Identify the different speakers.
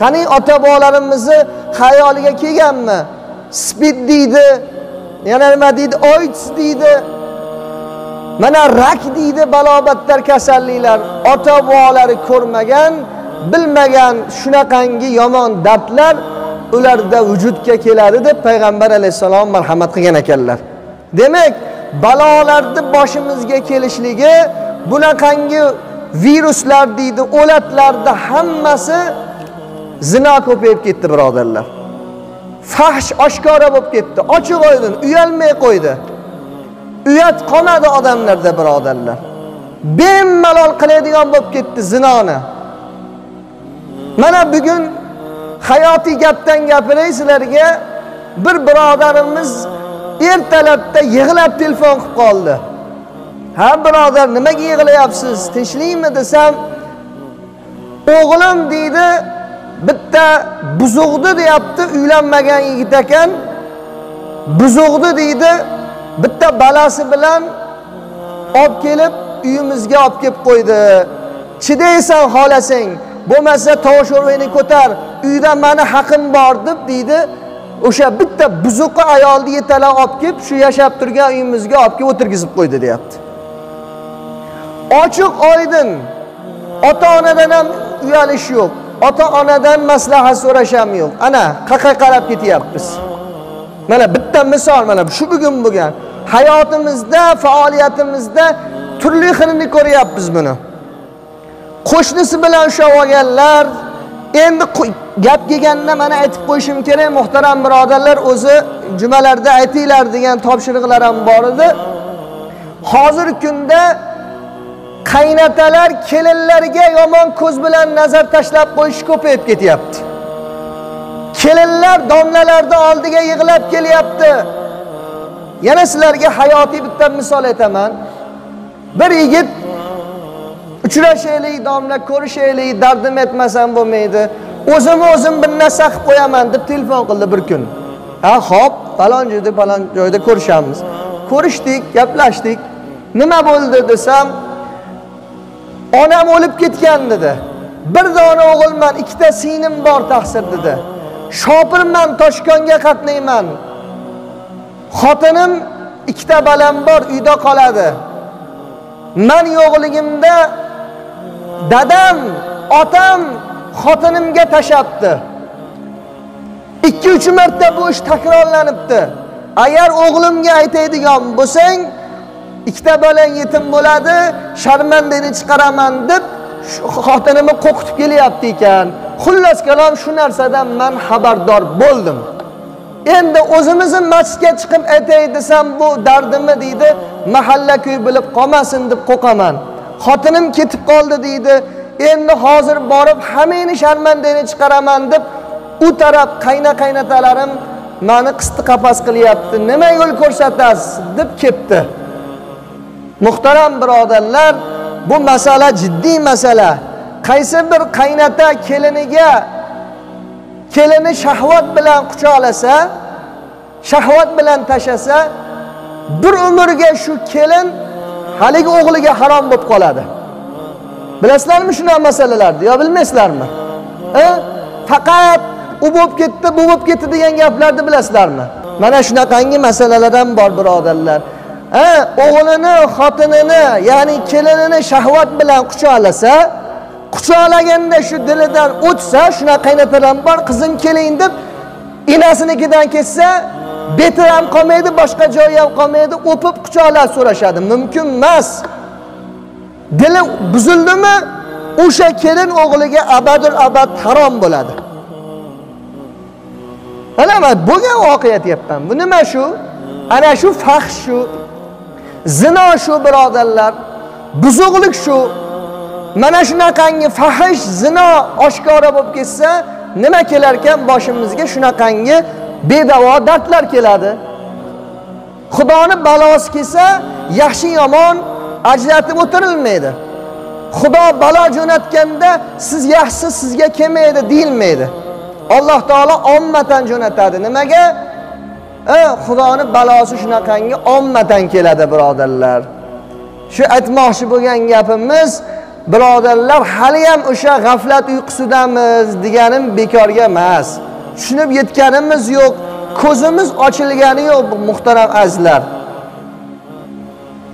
Speaker 1: Qani ota-bobolarimizni xayoliga kelganmi? Spid deydi, yana nima deydi? AIDS deydi. Mana rak deydi, balobatlar, kasalliklar. Ota-bobolari ko'rmagan, bilmagan shunaqangi yomon dardlar ularda vujudga keladi deb payg'ambar alayhisalom marhamat qilgan ekanlar. Demak, balolarni boshimizga kelishligi bunaqangi viruslar deydi, o'latlarda hammasi zina ko'payib ketdi, birodarlar. Fahsh oshkora bo'lib ketdi, ochiq oydin, uyalmay qo'ydi. Uyat qolmadi odamlarda, birodarlar. Bemalol qiladigan bo'lib ketdi zinoni. Mana bugun hayotiy gapdan gapiray sizlarga. Bir birodarimiz ertalabda yig'lab telefon qilib qoldi. Ha birodar, nimaga yig'layapsiz? Tinchlikmi desam, o'g'lim deydi, bitta buzuqdi deyapti, uylanmagan yigit ekan. Buzuqdi deydi, bitta balasi bilan olib kelib uyimizga olib kelib qo'ydi. Chidaysan xolasang, bo'lmasa tovush o'rvini ko'tar, uyda meni haqim bor deb deydi. O'sha bitta buzuqi ayolni yetalab olib kelib, shu yashab turgan uyimizga olib kelib o'tirgizib qo'ydi deyapti. Ochiq oydin, ota-onadan ham uyalish yo'q. Ota-onadan maslahat so'rash ham yo'q. Ana, qaqa qarab ketyapmiz. Mana bitta misol, mana shu bugun bo'lgan hayotimizda, faoliyatimizda turli xilini ko'ryapmiz buni. Qo'shnisi bilan ushlab olganlar, endi gap kelganda mana aytib qo'yishim kerak, muhtaram birodarlar, o'zi jumalarda aytinglar degan topshiriqlar ham bor edi. Hozirgi kunda qaynatalar kelinlarga yomon ko'z bilan nazar tashlab qo'yish ko'payib ketyapti. Kelinlar domlalarning oldiga yig'lab kelyapti. Yana sizlarga hayotiy bitta misol aytaman. Bir yigit uchrashaylik, domla ko'rishaylik, dardim etmasam bo'lmaydi. O'zim bir narsa qilib qo'yaman deb telefon qildi bir kun. Ha, xo'p, falon joyda ko'rishamiz. Ko'rishdik, gaplashdik. Nima bo'ldi desam, onam o'lib ketgan dedi. Bir dona o'g'ilman, ikkita singlim bor tahsir dedi. Shopirman, Toshkentga qatnayman. Xotinim ikkita balam bor, uyda qoladi. Men yo'qligimda dadam, otam xotinimga tashapti. 2-3 marta bu ish takrorlanibdi. Agar o'g'limga aytadigan bo'lsang, ikkita bolang yetim bo'ladi, sharmandani chiqaraman deb xotinimni qo'rqitib kelyapti ekan. Xullas kalom, shu narsadan men xabardor bo'ldim. Endi o'zimizning masjidga chiqib aytay desam, bu dardimni deydi, mahalla ko'y bilib qolmasin deb qo'rqaman. Xotinim ketib qoldi deydi. Endi hozir borib hammani sharmandani chiqaraman deb u taraf qaynatalarim meni qisti qapas qilyapti. Nima yo'l ko'rsatasiz deb ketdi. Muhtaram birodarlar, bu masala jiddiy masala. Qaysi bir qaynata kelini shahvat bilan quchoqlasa, shahvat bilan tashasa, bir umrga shu kelin haligi o'g'liga harom bo'lib qoladi. Bilasizlarmi shunday masalalarni, yo bilmaysizlarmi? Faqat u bo'lib ketdi, bu bo'lib ketdi degan gaplarni bilasizlarmi? Mana shunaqangi masalalar ham bor, birodarlar. O'g'lini, xotinini, ya'ni kelinini shahvat bilan quchoqlasa, quchoqlaganda shu dilidan o'tsa, shuna qaynatalar bor, qizim keling deb inasinikidan ketsa, beti ham qolmaydi, boshqa joyi ham qolmaydi, o'pib quchoqlab so'rashadi. Mumkin emas. Dili buzildimi, o'sha kelin o'g'liga abadur abad harom bo'ladi. Ana bo'lgan voqea aytyapman. Bu nima shu? Ana shu fahsh shu. Zino shu, birodarlar. Buzuqlik shu. Mana shunaqangi fahish zino oshkora bo'lib ketsa, nima kelar ekan boshimizga? Shunaqangi bedavo dardlar keladi. Xudoning balosi kelsa, yaxshi yomon ajratib o'tirilmaydi. Xudo balo jo'natganda siz yaxshisiz, sizga kelmaydi deyilmaydi. Alloh taolo ommatan jo'natadi. Nimaga? Xudoning balosi shunaqangi ommatan keladi, birodarlar. Shu aytmoqchi bo'lgan gapimiz, birodarlar, hali ham o'sha g'aflat uyqusidamiz deganim bekorga emas. Tushunib yetganimiz yo'q, ko'zimiz ochilgani yo'q muhtaram azizlar.